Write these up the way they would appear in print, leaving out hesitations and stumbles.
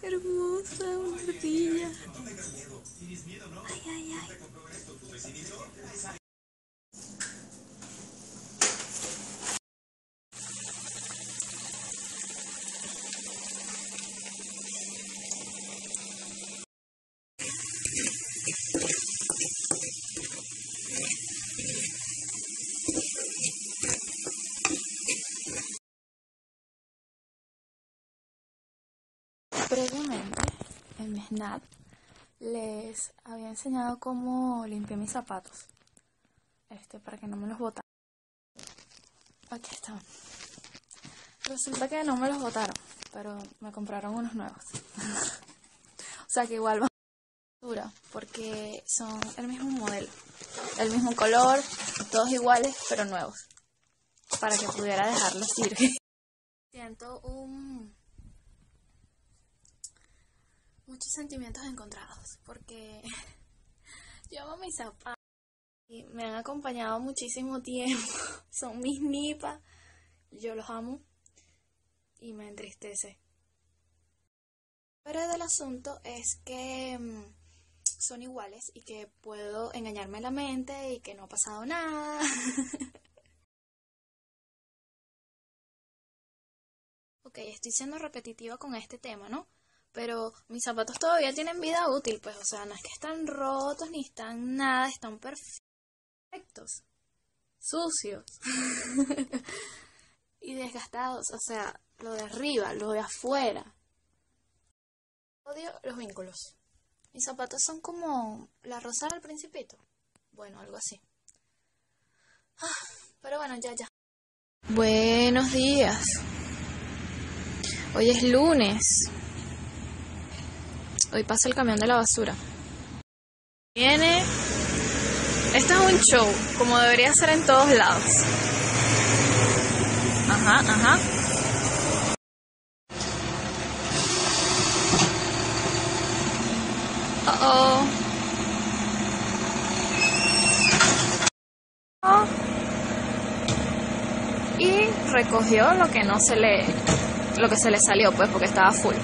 Hermosa, una ardilla. Ay, ay, ay. Previamente, en mi Snap, les había enseñado cómo limpié mis zapatos. Para que no me los botaran. Aquí están. Resulta que no me los botaron, pero me compraron unos nuevos. O sea que igual van a dura, porque son el mismo modelo, el mismo color, todos iguales, pero nuevos. Para que pudiera dejarlos ir. Siento muchos sentimientos encontrados, porque yo amo mis zapatos y me han acompañado muchísimo tiempo. Son mis nipas, yo los amo y me entristece. Pero el asunto es que son iguales y que puedo engañarme la mente y que no ha pasado nada. Ok, estoy siendo repetitiva con este tema, ¿no? Pero mis zapatos todavía tienen vida útil, pues, o sea, no es que están rotos ni están nada, están perfectos, sucios y desgastados, o sea, lo de arriba, lo de afuera. Odio los vínculos. Mis zapatos son como la rosa del Principito, bueno, algo así. Pero bueno, ya. Buenos días. Hoy es lunes. Hoy pasa el camión de la basura. Viene. Esto es un show, como debería ser en todos lados. Ajá. Oh. Y recogió lo que se le salió, pues, porque estaba full.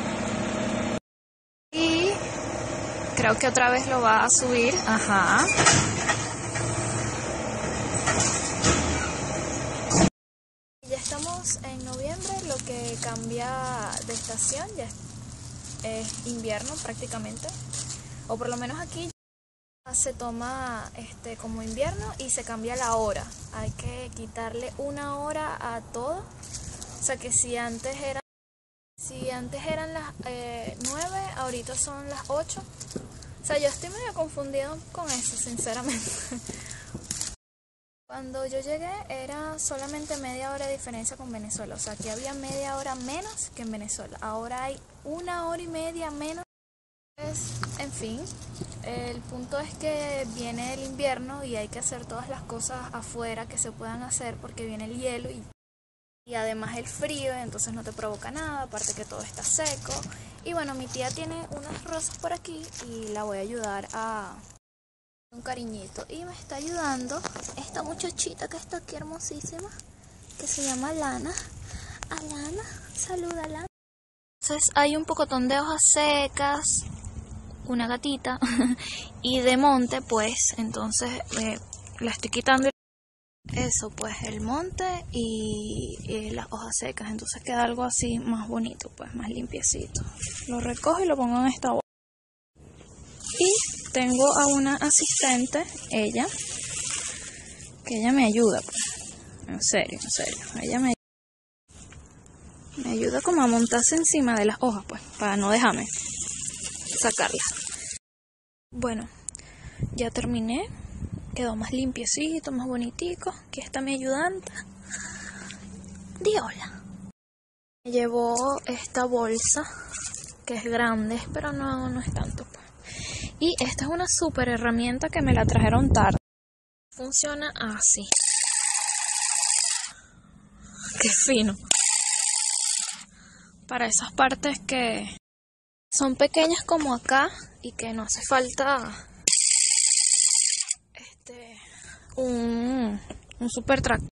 Y creo que otra vez lo va a subir. Ajá. Ya estamos en noviembre, lo que cambia de estación ya es invierno prácticamente. O por lo menos aquí se toma como invierno y se cambia la hora. Hay que quitarle una hora a todo. O sea que si antes eran las 9, ahorita son las 8. O sea, yo estoy medio confundido con eso, sinceramente. Cuando yo llegué era solamente media hora de diferencia con Venezuela. O sea, aquí había media hora menos que en Venezuela. Ahora hay 1 hora y media menos. En fin, el punto es que viene el invierno y hay que hacer todas las cosas afuera que se puedan hacer porque viene el hielo y además el frío, entonces no te provoca nada, aparte que todo está seco. Y bueno, mi tía tiene unas rosas por aquí y la voy a ayudar a un cariñito. Y me está ayudando esta muchachita que está aquí hermosísima, que se llama Lana. Alana, saluda Lana. Entonces hay un pocotón de hojas secas, una gatita y de monte, pues entonces la estoy quitando eso, pues el monte y las hojas secas, entonces queda algo así más bonito, pues más limpiecito. Lo recojo y lo pongo en esta bolsa. Y tengo a una asistente, que ella me ayuda, pues, en serio, ella me ayuda como a montarse encima de las hojas, pues, para no dejarme sacarlas. Bueno, ya terminé, quedó más limpiecito, más bonitico. Aquí está mi ayudante. Di hola. Me llevó esta bolsa, que es grande, pero no es tanto, pues. Y esta es una super herramienta que me la trajeron tarde. Funciona así. Qué fino. Para esas partes que son pequeñas como acá y que no hace falta un super tractor.